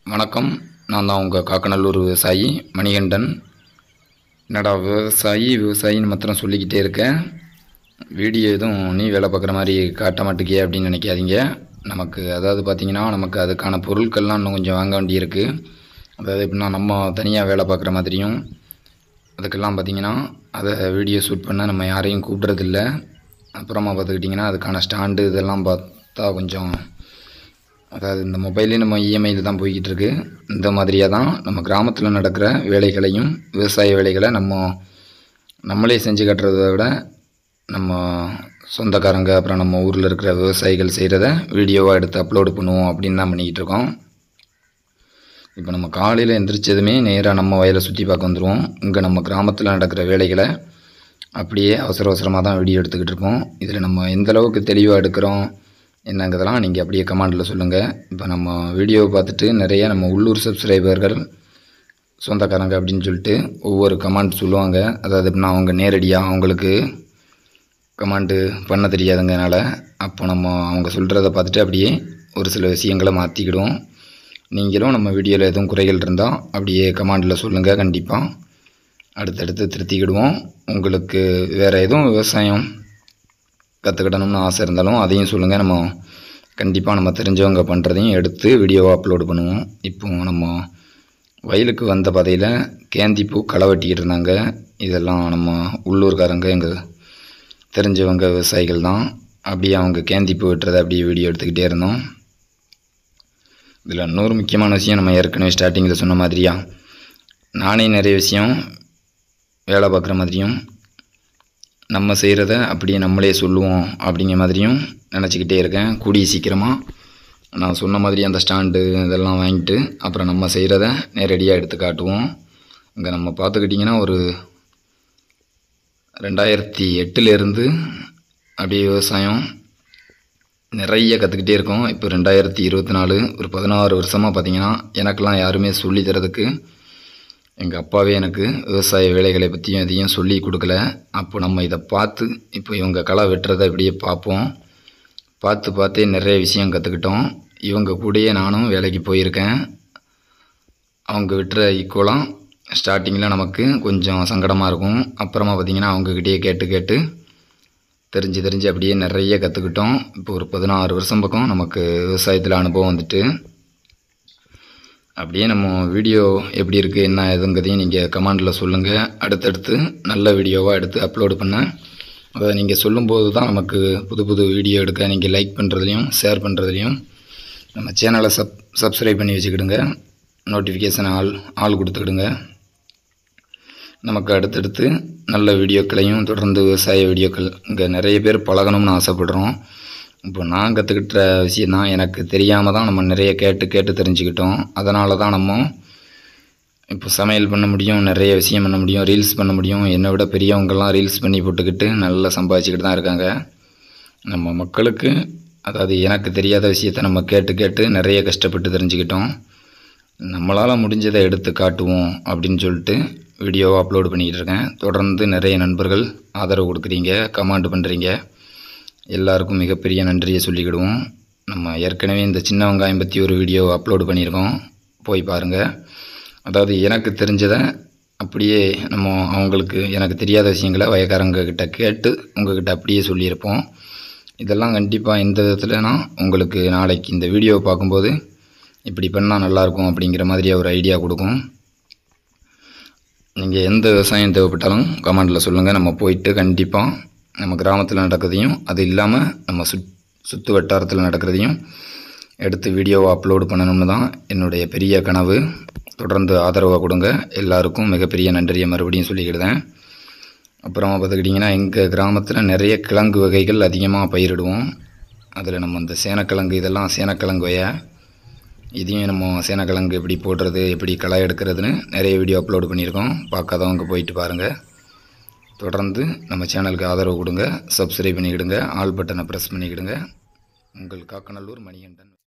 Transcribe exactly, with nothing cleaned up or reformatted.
வணக்கம். நான் தான் உங்கள் காக்கநல்லூர் விவசாயி மணிகண்டன். என்னடா விவசாயி விவசாயின்னு மாத்திரம் சொல்லிக்கிட்டே இருக்கேன், வீடியோ எதுவும் நீ வேலை பார்க்குற மாதிரி காட்ட மாட்டேங்கியே அப்படின்னு நினைக்காதீங்க. நமக்கு அதாவது பார்த்திங்கன்னா நமக்கு அதுக்கான பொருட்கள்லாம் இன்னும் கொஞ்சம் வாங்க வேண்டியிருக்கு. அதாவது எப்படின்னா நம்ம தனியாக வேலை பார்க்குற மாதிரியும் அதுக்கெல்லாம் பார்த்திங்கன்னா அதை வீடியோ ஷூட் பண்ண நம்ம யாரையும் கூப்பிட்றதில்ல. அப்புறமா பார்த்துக்கிட்டிங்கன்னா அதுக்கான ஸ்டாண்டு இதெல்லாம் பார்த்தா கொஞ்சம் அதாவது இந்த மொபைலே நம்ம இஎம்ஐயில் தான் போய்கிட்டு இருக்கு. இந்த மாதிரியாக தான் நம்ம கிராமத்தில் நடக்கிற வேலைகளையும் விவசாய வேலைகளை நம்ம நம்மளே செஞ்சு கட்டுறதை விட நம்ம சொந்தக்காரங்க அப்புறம் நம்ம ஊரில் இருக்கிற விவசாயிகள் செய்கிறத வீடியோவாக எடுத்து அப்லோடு பண்ணுவோம் அப்படின்னு தான் பண்ணிக்கிட்டு இருக்கோம். இப்போ நம்ம காலையில் எந்திரிச்சதுமே நேராக நம்ம வயலை சுற்றி பார்க்க வந்துடுவோம். இங்கே நம்ம கிராமத்தில் நடக்கிற வேலைகளை அப்படியே அவசர அவசரமாக தான் வீடியோ எடுத்துக்கிட்டு இருக்கோம். இதில் நம்ம எந்தளவுக்கு தெளிவாக எடுக்கிறோம் என்னங்கிறதெல்லாம் நீங்கள் அப்படியே கமெண்டில் சொல்லுங்கள். இப்போ நம்ம வீடியோவை பார்த்துட்டு நிறைய நம்ம உள்ளூர் சப்ஸ்கிரைபர்கள் சொந்தக்காரங்க அப்படின்னு சொல்லிட்டு ஒவ்வொரு கமெண்ட் சொல்லுவாங்க. அதாவது எப்படின்னா அவங்க நேரடியாக அவங்களுக்கு கமெண்ட்டு பண்ண தெரியாதுங்கனால அப்போ நம்ம அவங்க சொல்கிறத பார்த்துட்டு அப்படியே ஒரு சில விஷயங்களை மாற்றிக்கிடுவோம். நீங்களும் நம்ம வீடியோவில் எதுவும் குறைகள் இருந்தால் அப்படியே கமெண்டில் சொல்லுங்கள். கண்டிப்பாக அடுத்தடுத்து திருத்திக்கிடுவோம். உங்களுக்கு வேறு எதுவும் விவசாயம் கற்றுக்கிடணும்னு ஆசை இருந்தாலும் அதையும் சொல்லுங்கள். நம்ம கண்டிப்பாக நம்ம தெரிஞ்சவங்க பண்ணுறதையும் எடுத்து வீடியோவாக அப்லோடு பண்ணுவோம். இப்போ நம்ம வயலுக்கு வந்த பாதையில் கேந்திப்பூ களை வெட்டிக்கிட்டு இருந்தாங்க. இதெல்லாம் நம்ம உள்ளூர்காரங்க எங்கள் தெரிஞ்சவங்க விவசாயிகள் தான். அப்படியே அவங்க கேந்திப்பூ வெட்டுறதை அப்படியே வீடியோ எடுத்துக்கிட்டே இருந்தோம். இதில் இன்னொரு முக்கியமான விஷயம், நம்ம ஏற்கனவே ஸ்டார்டிங்கில் சொன்ன மாதிரியா நானே நிறைய விஷயம் வேலை பார்க்குற மாதிரியும் நம்ம செய்கிறத அப்படியே நம்மளே சொல்லுவோம் அப்படிங்கிற மாதிரியும் நினச்சிக்கிட்டே இருக்கேன். கூடிய சீக்கிரமாக நான் சொன்ன மாதிரி அந்த ஸ்டாண்டு இதெல்லாம் வாங்கிட்டு அப்புறம் நம்ம செய்கிறத நேரடியாக எடுத்து காட்டுவோம். இங்கே நம்ம பார்த்துக்கிட்டிங்கன்னா ஒரு ரெண்டாயிரத்தி எட்டுலேருந்து அப்படியே விவசாயம் நிறைய கற்றுக்கிட்டே இருக்கோம். இப்போ ரெண்டாயிரத்தி இருபத்தி நாலு ஒரு பதினாறு வருஷமாக பார்த்திங்கன்னா எனக்கெல்லாம் யாருமே சொல்லி தரதுக்கு எங்கள் அப்பாவே எனக்கு விவசாய வேலைகளை பற்றியும் எதையும் சொல்லி கொடுக்கல. அப்போ நம்ம இதை பார்த்து இப்போ இவங்க களை வெட்டுறதை இப்படியே பார்ப்போம். பார்த்து பார்த்தே நிறைய விஷயம் கற்றுக்கிட்டோம். இவங்க கூடயே நானும் வேலைக்கு போயிருக்கேன். அவங்க வெட்டுற ஈக்குவலாக ஸ்டார்டிங்கில் நமக்கு கொஞ்சம் சங்கடமாக இருக்கும். அப்புறமா பார்த்திங்கன்னா அவங்கக்கிட்டே கேட்டு கேட்டு தெரிஞ்சு தெரிஞ்சு அப்படியே நிறைய கற்றுக்கிட்டோம். இப்போ ஒரு பதினாறு வருஷம் பக்கம் நமக்கு விவசாயத்தில் அனுபவம் வந்துட்டு அப்படியே நம்ம வீடியோ எப்படி இருக்குது என்ன எதுங்கிறதையும் நீங்கள் கமெண்டில் சொல்லுங்கள். அடுத்தடுத்து நல்ல வீடியோவாக எடுத்து அப்லோடு பண்ண அதை நீங்கள் சொல்லும்போது தான் நமக்கு புது புது வீடியோ எடுக்க நீங்கள் லைக் பண்ணுறதுலையும் ஷேர் பண்ணுறதுலையும் நம்ம சேனலை சப் சப்ஸ்கிரைப் பண்ணி வச்சுக்கிடுங்க. நோட்டிஃபிகேஷன் ஆல் ஆள் கொடுத்துக்கிடுங்க. நமக்கு அடுத்தடுத்து நல்ல வீடியோக்களையும் தொடர்ந்து விவசாய வீடியோக்கள் இங்கே நிறைய பேர் பழகணும்னு ஆசைப்படுறோம். இப்போ நான் கற்றுக்கிட்ட விஷயம் தான் எனக்கு தெரியாமல் தான் நம்ம நிறைய கேட்டு கேட்டு தெரிஞ்சுக்கிட்டோம். அதனால தான் நம்ம இப்போ சமையல் பண்ண முடியும், நிறைய விஷயம் பண்ண முடியும், ரீல்ஸ் பண்ண முடியும். என்னை விட பெரியவங்கெல்லாம் ரீல்ஸ் பண்ணி போட்டுக்கிட்டு நல்லா சம்பாதிச்சுக்கிட்டு தான் இருக்காங்க. நம்ம மக்களுக்கு அதாவது எனக்கு தெரியாத விஷயத்த நம்ம கேட்டு கேட்டு நிறைய கஷ்டப்பட்டு தெரிஞ்சுக்கிட்டோம். நம்மளால் முடிஞ்சதை எடுத்து காட்டுவோம் அப்படின்னு சொல்லிட்டு வீடியோவை அப்லோடு பண்ணிக்கிட்டு இருக்கேன். தொடர்ந்து நிறைய நண்பர்கள் ஆதரவு கொடுக்குறீங்க, கமெண்ட் பண்ணுறீங்க. எல்லாருக்கும் மிகப்பெரிய நன்றியை சொல்லிக்கிடுவோம். நம்ம ஏற்கனவே இந்த சின்ன வெங்காயம் பற்றி ஒரு வீடியோ அப்லோடு பண்ணியிருக்கோம், போய் பாருங்கள். அதாவது எனக்கு தெரிஞ்சதை அப்படியே நம்ம அவங்களுக்கு எனக்கு தெரியாத விஷயங்களை வயக்காரங்க கிட்ட கேட்டு உங்கள்கிட்ட அப்படியே சொல்லியிருப்போம். இதெல்லாம் கண்டிப்பாக எந்த விதத்துலனா உங்களுக்கு நாளைக்கு இந்த வீடியோவை பார்க்கும்போது இப்படி பண்ணால் நல்லாயிருக்கும் அப்படிங்கிற மாதிரி ஒரு ஐடியா கொடுக்கும். நீங்கள் எந்த விவசாயம் தேவைப்பட்டாலும் கமெண்டில் சொல்லுங்கள். நம்ம போயிட்டு கண்டிப்பாக நம்ம கிராமத்தில் நடக்கிறதையும் அது இல்லாமல் நம்ம சுத் சுற்று வட்டாரத்தில் நடக்கிறதையும் எடுத்து வீடியோவை அப்லோடு பண்ணணும்னு தான் என்னுடைய பெரிய கனவு. தொடர்ந்து ஆதரவாக கொடுங்க. எல்லாருக்கும் மிகப்பெரிய நன்றியை மறுபடியும் சொல்லிக்கிடுதேன். அப்புறமா பார்த்துக்கிட்டிங்கன்னா எங்கள் கிராமத்தில் நிறைய கிழங்கு வகைகள் அதிகமாக பயிரிடுவோம். அதில் நம்ம இந்த சேனக்கிழங்கு இதெல்லாம் சேனக்கிழங்கு வய இதையும் நம்ம சேனக்கிழங்கு எப்படி போடுறது எப்படி களை எடுக்கிறதுன்னு நிறைய வீடியோ அப்லோடு பண்ணியிருக்கோம். பார்க்காதவங்க போயிட்டு பாருங்கள். தொடர்ந்து நம்ம சேனலுக்கு ஆதரவு கொடுங்க, சப்ஸ்கிரைப் பண்ணிக்கிடுங்க, ஆல் பட்டனை ப்ரெஸ் பண்ணிக்கிடுங்க. உங்கள் காக்கநல்லூர் மணிகண்டன்.